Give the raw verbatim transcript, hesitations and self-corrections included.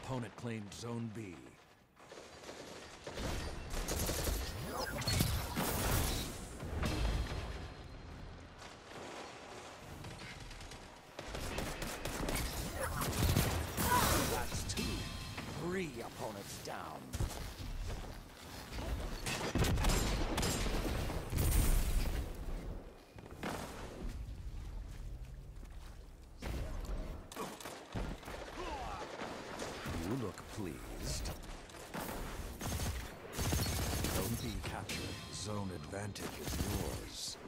opponent claimed Zone B. That's two. Three opponents down. You look pleased. Zone B captured. Zone advantage is yours.